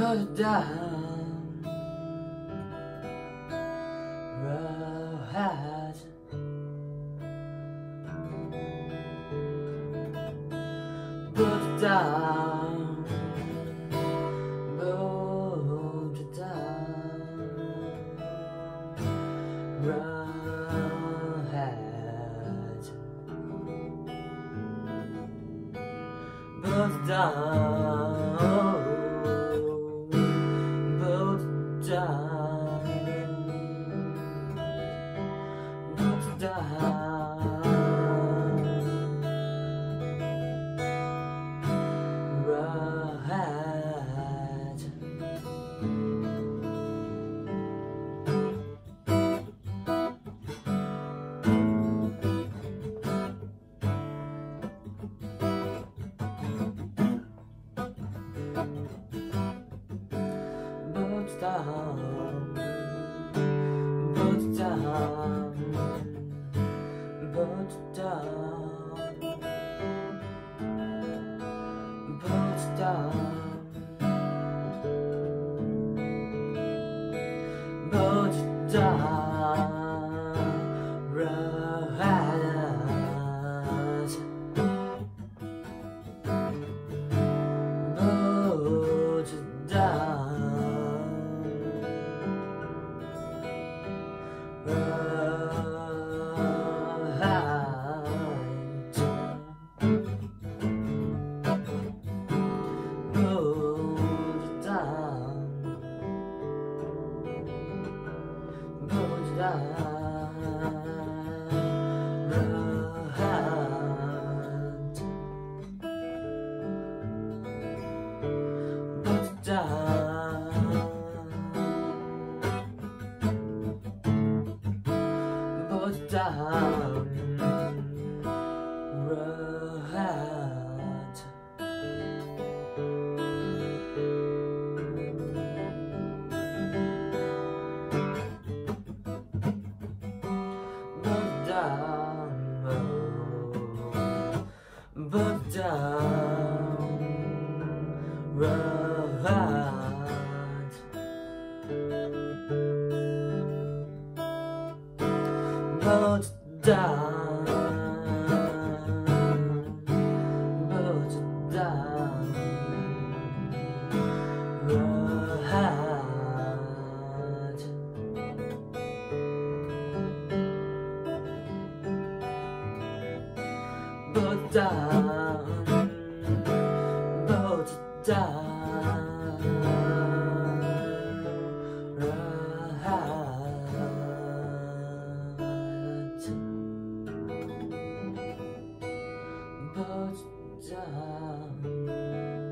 Put it down, right. Put it down, put it down, right. Put it down, put it down, put it down, right. Put it down, put it down, put it down, put it down, put it down, right. Put it down, right. Put it down, put it down, right. Put it down, put it down, right. Put it down, put it down, right. Put it down, put it down, right. Put it down, put it down, right. Put it down.